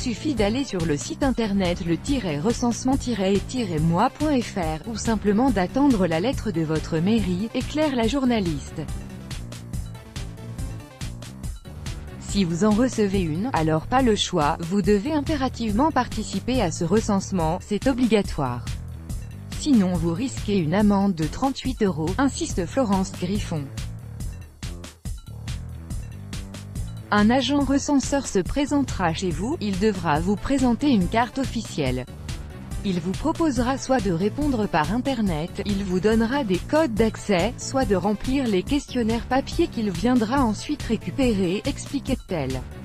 suffit d'aller sur le site internet le-recensement-et-moi.fr, ou simplement d'attendre la lettre de votre mairie, éclaire la journaliste. Si vous en recevez une, alors pas le choix, vous devez impérativement participer à ce recensement, c'est obligatoire. Sinon vous risquez une amende de 38 €, insiste Florence Griffon. Un agent recenseur se présentera chez vous, il devra vous présenter une carte officielle. Il vous proposera soit de répondre par Internet, il vous donnera des codes d'accès, soit de remplir les questionnaires papier qu'il viendra ensuite récupérer, expliquait-elle.